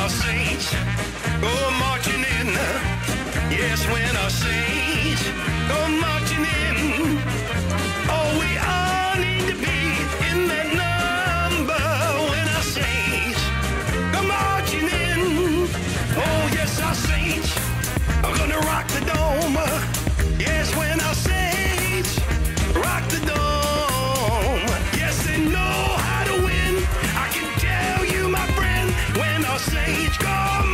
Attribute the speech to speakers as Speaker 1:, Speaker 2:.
Speaker 1: our saints go marching in. Yes, when our saints go marching in. Oh, we all need to be in that number when our saints go marching in. Oh, yes, our saints are gonna rock the dome. Yes, when our saints rock the dome. Yes, they know how to win. I can tell you, my friend, when our saints come